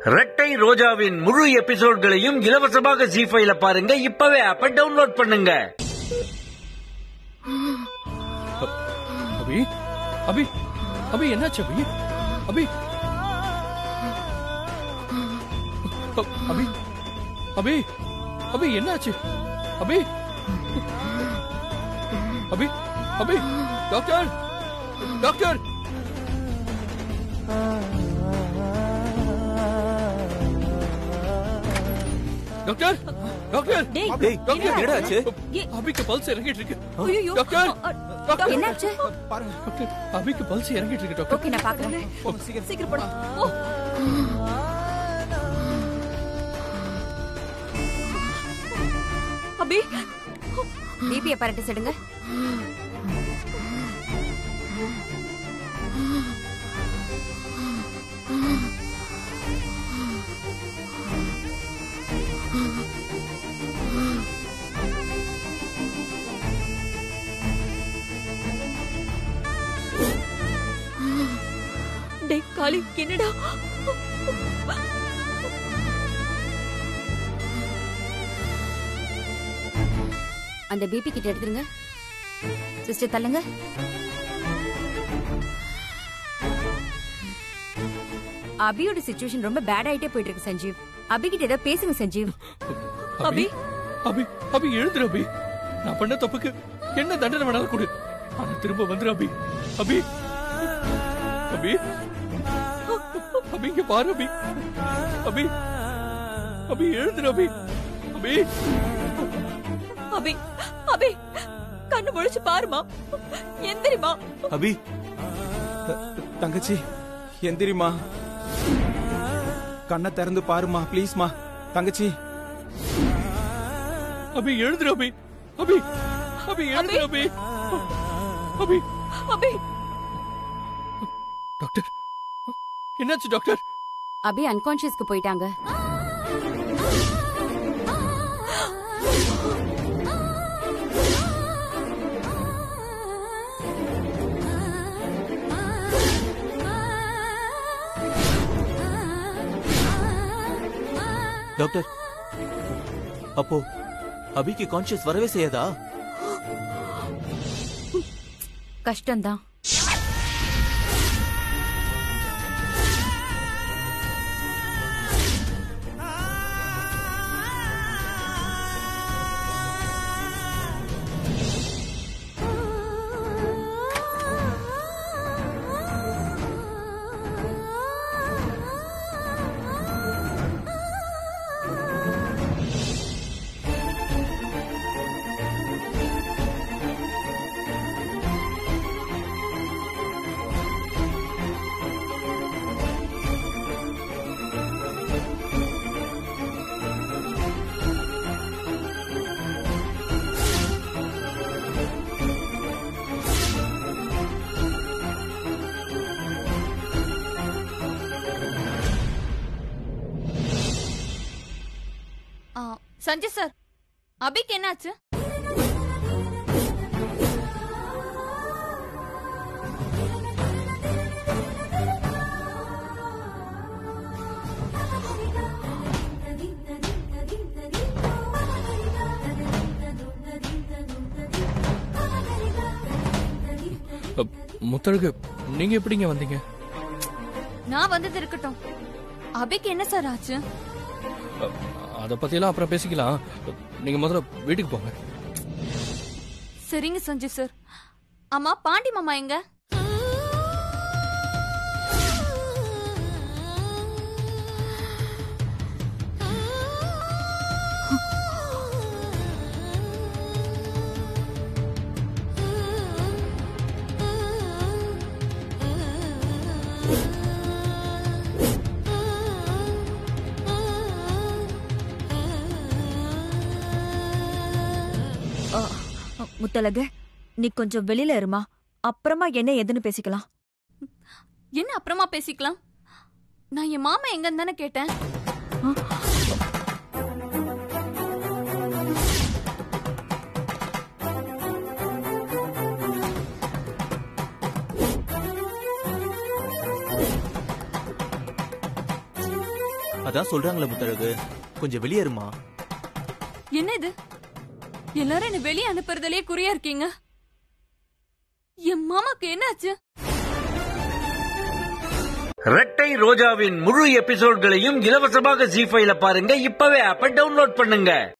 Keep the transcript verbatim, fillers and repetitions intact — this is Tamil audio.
ரெட்டை ரோஜாவின் முழு எபிசோட்களையும் இலவசமாக ஜீ ஃபைவ்ல பாருங்க. இப்பவே ஆப்பை டவுன்லோட் பண்ணுங்க. அபி அபி அபி என்னாச்சு அபி? அபி அபி அபி அபி என்னாச்சு Abhi? Abhi Abhi doctor doctor doctor doctor டேய் டாக்டர் என்னடா ஆச்சு? அபிக்கு பல்ஸ் இறங்கிட்டு இருக்கு. ஐயோ டாக்டர் டாக்டர் என்னாச்சு? பாருங்க டாக்டர், அபிக்கு பல்ஸ் இறங்கிட்டு இருக்கு டாக்டர். ஓகே நான் பார்க்கறேன். சீக்கிரம் போடு. ஓ அபி பிபி அப்பரேட்டஸ் எடுங்க. டேய் காளி என்னடா? அந்த பிபி கிட்ட எடுத்துருங்க. சிஸ்டர் தள்ளுங்க. அபியோட சிச்சுவேஷன் ரொம்ப பேட் ஆயிட்டே போயிட்டு இருக்கு சஞ்சீவ். அபி கிட்ட ஏதாவது பேசுங்க சஞ்சீவ். அபி அபி அபி எழுந்துரு அபி. நான் பண்ண தப்புக்கு என்ன தண்டனை வேணாலும் கொடு, ஆனா திரும்ப வந்துரு அபி. அபி அபி அபி இங்க பாரு அபி. அபி அபி எழுந்துரு அபி. அபி அபி அபி கண்ணு முழிச்சு பாருமா. எந்திரிமா அபி. தங்கச்சி எந்திரிமா, கண்ணை திறந்து பாருமா ப்ளீஸ்மா தங்கச்சி. அபி எழுந்துரு அபி. அபி அபி எழுந்துரு அபி. அபி அபி டாக்டர் என்னாச்சு டாக்டர்? அபி அன்கான்ஷியஸ்க்கு போயிட்டாங்க. டாக்டர் அப்போ அபிக்கு கான்ஷியஸ் வரவே செய்யாதா? கஷ்டம்தான். சஞ்சய் சார், அபிக்கு என்னாச்சு? முத்தழகு நீங்க எப்படிங்க வந்தீங்க? நான் வந்தது இருக்கட்டும், அபிக்கு என்ன சார் ஆச்சு? அத பத்தி எல்லாம் அப்புறம் பேசிக்கலாம். நீங்க முதல்ல வீட்டுக்கு போங்க. சரிங்க சஞ்சய் சார். அம்மா பாண்டி மாமா எங்க? முத்தழகு நீ கொஞ்சம் வெளியில இருமா, அப்புறமா என்ன எதுன்னு பேசிக்கலாம். என்ன அப்புறமா பேசிக்கலாம்? நான் என் மாமா எங்கன்னு தானே கேட்டேன். அதான் சொல்றாங்களே முத்தழகு, கொஞ்சம் வெளியேறுமா. என்ன இது, எல்லாரும் என்ன வெளியே அனுப்புறதுலயே குறியா இருக்கீங்க. என் மாமாக்கு என்னாச்சு? ரெட்டை ரோஜாவின் முழு எபிசோட்களையும் இலவசமாக ஜீ ஃபைவ்ல பாருங்க. இப்பவே ஆப்பை டவுன்லோட் பண்ணுங்க.